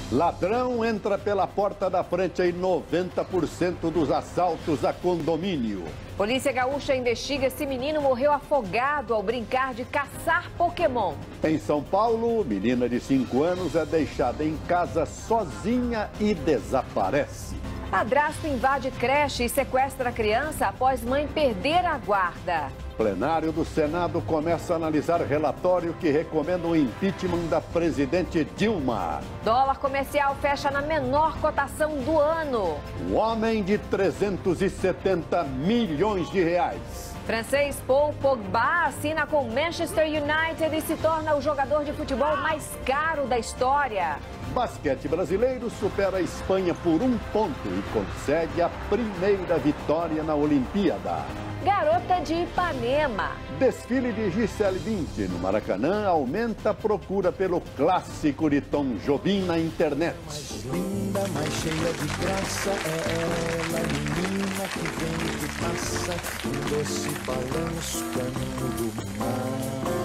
Ladrão entra pela porta da frente em 90% dos assaltos a condomínio. Polícia Gaúcha investiga se menino morreu afogado ao brincar de caçar Pokémon. Em São Paulo, menina de 5 anos é deixada em casa sozinha e desaparece. Padrasto invade creche e sequestra a criança após mãe perder a guarda. Plenário do Senado começa a analisar relatório que recomenda o impeachment da presidente Dilma. Dólar comercial fecha na menor cotação do ano. Um homem de 370 milhões de reais. Francês Paul Pogba assina com Manchester United e se torna o jogador de futebol mais caro da história. Basquete brasileiro supera a Espanha por 1 ponto e consegue a primeira vitória na Olimpíada. Garota de Ipanema. Desfile de Gisele Bündchen no Maracanã aumenta a procura pelo clássico de Tom Jobim na internet. Mais linda, mais cheia de graça é ela, menina que vem e que passa, um doce balanço caminho do mar.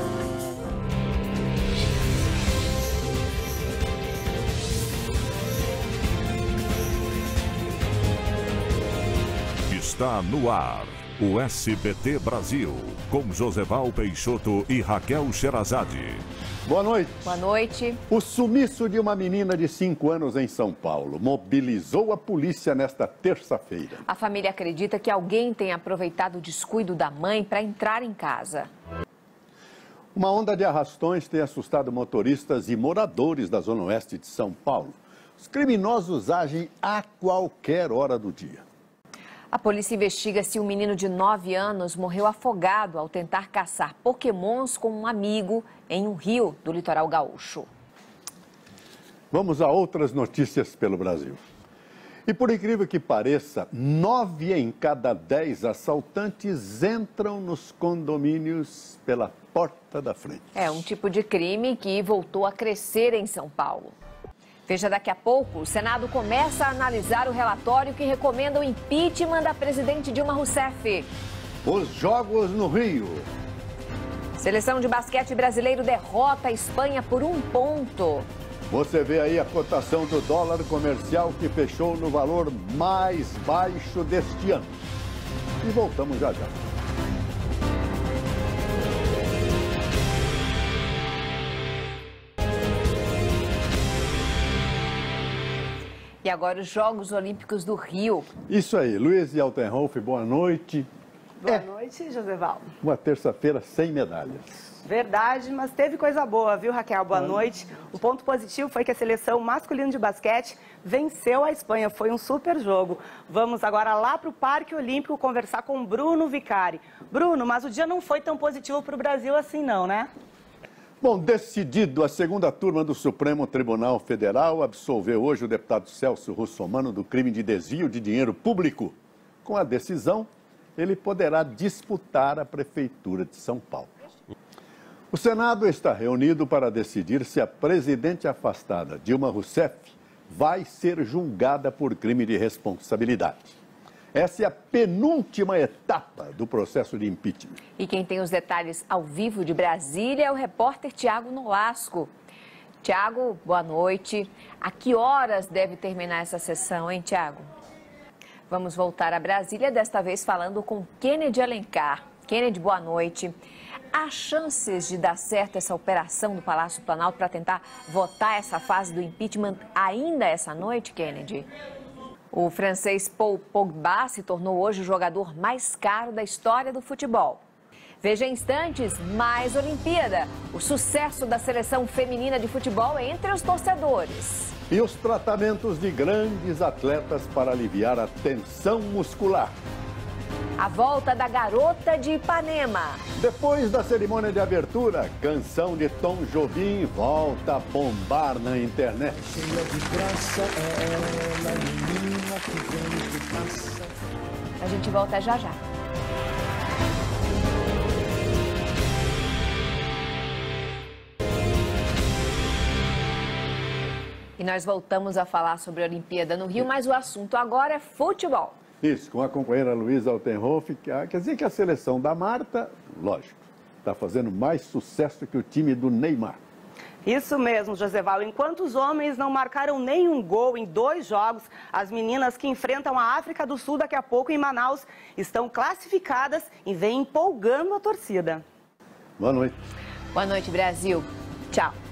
Está no ar o SBT Brasil, com Joseval Peixoto e Raquel Sherazade. Boa noite. Boa noite. O sumiço de uma menina de 5 anos em São Paulo mobilizou a polícia nesta terça-feira. A família acredita que alguém tenha aproveitado o descuido da mãe para entrar em casa. Uma onda de arrastões tem assustado motoristas e moradores da Zona Oeste de São Paulo. Os criminosos agem a qualquer hora do dia. A polícia investiga se um menino de 9 anos morreu afogado ao tentar caçar pokémons com um amigo em um rio do litoral gaúcho. Vamos a outras notícias pelo Brasil. E por incrível que pareça, 9 em cada 10 assaltantes entram nos condomínios pela porta da frente. É um tipo de crime que voltou a crescer em São Paulo. Veja daqui a pouco, o Senado começa a analisar o relatório que recomenda o impeachment da presidente Dilma Rousseff. Os jogos no Rio. Seleção de basquete brasileiro derrota a Espanha por 1 ponto. Você vê aí a cotação do dólar comercial que fechou no valor mais baixo deste ano. E voltamos já já. E agora os Jogos Olímpicos do Rio. Isso aí, Luiz e Altenhoff, boa noite. Boa noite, Joseval. Uma terça-feira sem medalhas. Verdade, mas teve coisa boa, viu, Raquel? Boa noite. O ponto positivo foi que a seleção masculina de basquete venceu a Espanha. Foi um super jogo. Vamos agora lá para o Parque Olímpico conversar com Bruno Vicari. Bruno, mas o dia não foi tão positivo para o Brasil assim não, né? Bom, decidido, a segunda turma do Supremo Tribunal Federal absolveu hoje o deputado Celso Russomano do crime de desvio de dinheiro público. Com a decisão, ele poderá disputar a Prefeitura de São Paulo. O Senado está reunido para decidir se a presidente afastada, Dilma Rousseff, vai ser julgada por crime de responsabilidade. Essa é a penúltima etapa do processo de impeachment. E quem tem os detalhes ao vivo de Brasília é o repórter Tiago Nolasco. Tiago, boa noite. A que horas deve terminar essa sessão, hein, Tiago? Vamos voltar a Brasília, desta vez falando com Kennedy Alencar. Kennedy, boa noite. Há chances de dar certo essa operação do Palácio Planalto para tentar votar essa fase do impeachment ainda essa noite, Kennedy? O francês Paul Pogba se tornou hoje o jogador mais caro da história do futebol. Veja em instantes mais Olimpíada, o sucesso da seleção feminina de futebol entre os torcedores. E os tratamentos de grandes atletas para aliviar a tensão muscular. A volta da Garota de Ipanema. Depois da cerimônia de abertura, canção de Tom Jobim volta a bombar na internet. Cheia de graça é ela, menina que vem e que passa. A gente volta já já. E nós voltamos a falar sobre a Olimpíada no Rio, mas o assunto agora é futebol. Isso, com a companheira Luísa Altenhoff, quer dizer que a seleção da Marta, lógico, está fazendo mais sucesso que o time do Neymar. Isso mesmo, Joseval. Enquanto os homens não marcaram nenhum gol em 2 jogos, as meninas que enfrentam a África do Sul daqui a pouco em Manaus estão classificadas e vêm empolgando a torcida. Boa noite. Boa noite, Brasil. Tchau.